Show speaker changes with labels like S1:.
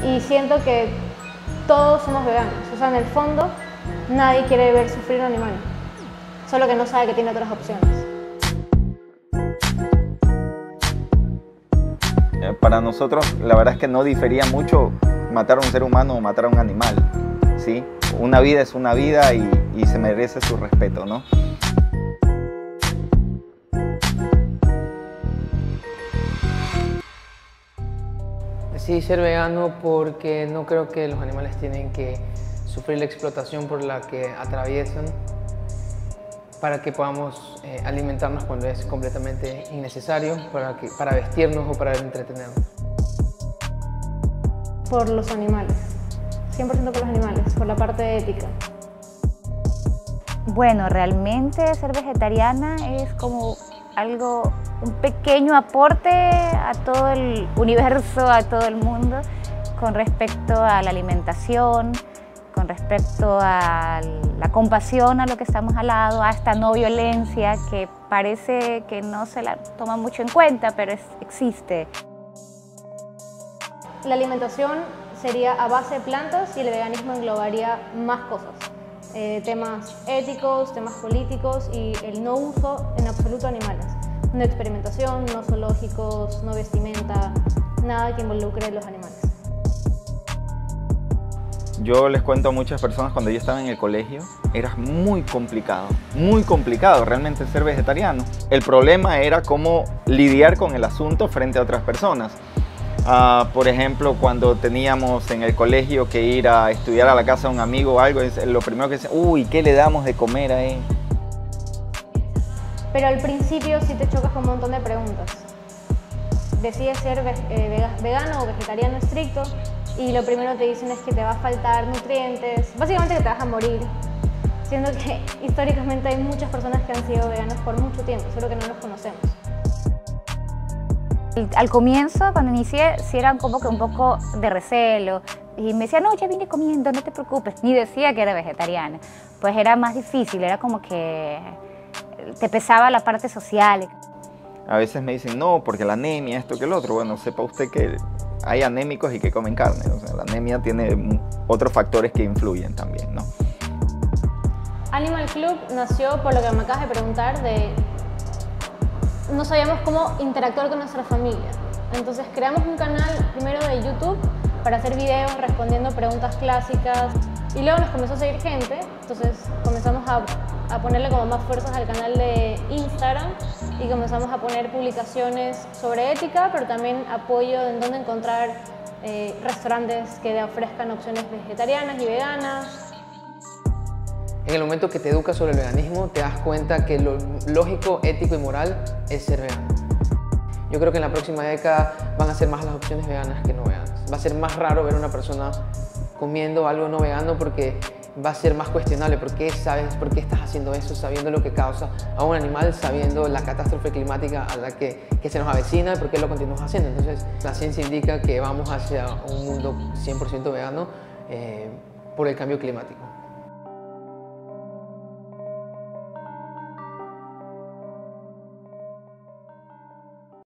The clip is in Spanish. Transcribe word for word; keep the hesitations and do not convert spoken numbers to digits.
S1: y siento que todos somos veganos. O sea, en el fondo, nadie quiere ver sufrir a un animal, solo que no sabe que tiene otras opciones.
S2: Para nosotros, la verdad es que no difería mucho matar a un ser humano o matar a un animal, ¿sí? Una vida es una vida y, y se merece su respeto, ¿no?
S3: Decidí ser vegano porque no creo que los animales tienen que sufrir la explotación por la que atraviesan para que podamos eh, alimentarnos cuando es completamente innecesario, para, que, para vestirnos o para entretenernos.
S1: Por los animales, cien por ciento por los animales, por la parte ética.
S4: Bueno, realmente ser vegetariana es como algo, un pequeño aporte a todo el universo, a todo el mundo, con respecto a la alimentación, con respecto a la compasión a lo que estamos al lado, a esta no violencia que parece que no se la toma mucho en cuenta, pero es, existe.
S1: La alimentación sería a base de plantas y el veganismo englobaría más cosas. Eh, temas éticos, temas políticos y el no uso en absoluto de animales. No experimentación, no zoológicos, no vestimenta, nada que involucre los animales.
S2: Yo les cuento a muchas personas, cuando yo estaba en el colegio, era muy complicado, muy complicado realmente ser vegetariano. El problema era cómo lidiar con el asunto frente a otras personas. Uh, por ejemplo, cuando teníamos en el colegio que ir a estudiar a la casa de un amigo o algo, es lo primero que decían, uy, ¿qué le damos de comer a él?
S1: Pero al principio sí te chocas con un montón de preguntas. Decides ser eh, vegano o vegetariano estricto y lo primero que te dicen es que te va a faltar nutrientes, básicamente que te vas a morir. Siendo que históricamente hay muchas personas que han sido veganos por mucho tiempo, solo que no los conocemos.
S4: Al comienzo, cuando inicié, sí era como que un poco de recelo. Y me decía, no, ya vine comiendo, no te preocupes. Ni decía que era vegetariana. Pues era más difícil, era como que te pesaba la parte social.
S2: A veces me dicen, no, porque la anemia, esto que el otro. Bueno, sepa usted que hay anémicos y que comen carne. O sea, la anemia tiene otros factores que influyen también, ¿no?
S1: Animal Club nació por lo que me acabas de preguntar de... No sabíamos cómo interactuar con nuestra familia. Entonces creamos un canal primero de YouTube para hacer videos respondiendo preguntas clásicas y luego nos comenzó a seguir gente, entonces comenzamos a, a ponerle como más fuerzas al canal de Instagram y comenzamos a poner publicaciones sobre ética, pero también apoyo en dónde encontrar eh, restaurantes que ofrezcan opciones vegetarianas y veganas.
S3: En el momento que te educas sobre el veganismo, te das cuenta que lo lógico, ético y moral es ser vegano. Yo creo que en la próxima década van a ser más las opciones veganas que no veganas. Va a ser más raro ver a una persona comiendo algo no vegano porque va a ser más cuestionable. ¿Por qué sabes, por qué estás haciendo eso sabiendo lo que causa a un animal, sabiendo la catástrofe climática a la que, que se nos avecina y por qué lo continúas haciendo? Entonces, la ciencia indica que vamos hacia un mundo cien por ciento vegano eh, por el cambio climático.